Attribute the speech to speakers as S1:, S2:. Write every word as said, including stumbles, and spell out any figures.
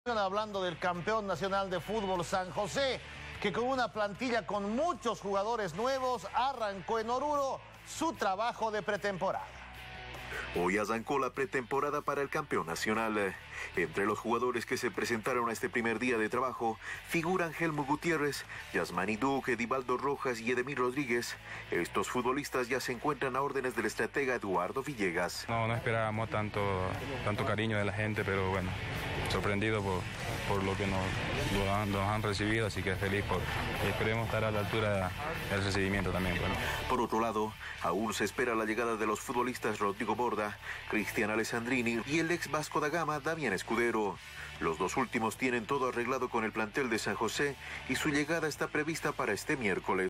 S1: Hablando del campeón nacional de fútbol San José, que con una plantilla con muchos jugadores nuevos arrancó en Oruro su trabajo de pretemporada.
S2: Hoy arrancó la pretemporada para el campeón nacional. Entre los jugadores que se presentaron a este primer día de trabajo figuran Helmo Gutiérrez, Yasmani Duque, Edivaldo Rojas y Edemir Rodríguez. Estos futbolistas ya se encuentran a órdenes del estratega Eduardo Villegas.
S3: No, no esperábamos tanto, tanto cariño de la gente, pero bueno, sorprendido por, por lo que nos, lo han, nos han recibido, así que feliz por, y esperemos estar a la altura del recibimiento también. Bueno.
S2: Por otro lado, aún se espera la llegada de los futbolistas Rodrigo Borda, Cristian Alessandrini y el ex Vasco da Gama, Damián Escudero. Los dos últimos tienen todo arreglado con el plantel de San José y su llegada está prevista para este miércoles.